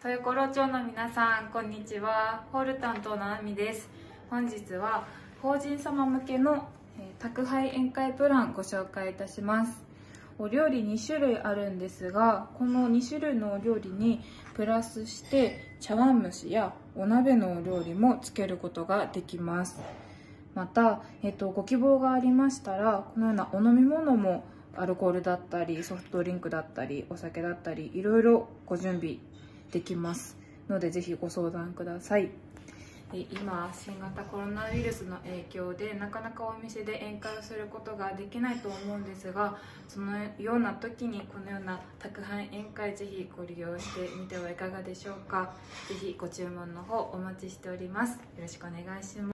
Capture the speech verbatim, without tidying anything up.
豊頃町の皆さん、こんにちは。ホール担当のあみです。本日は法人様向けの宅配宴会プランご紹介いたします。お料理に種類あるんですが、このに種類のお料理にプラスして茶碗蒸しやお鍋のお料理もつけることができます。また、えっと、ご希望がありましたら、このようなお飲み物もアルコールだったりソフトドリンクだったりお酒だったりいろいろご準備できますので、ぜひご相談ください。今、新型コロナウイルスの影響でなかなかお店で宴会をすることができないと思うんですが、そのような時にこのような宅配宴会、ぜひご利用してみてはいかがでしょうか。ぜひご注文の方お待ちしております。よろしくお願いします。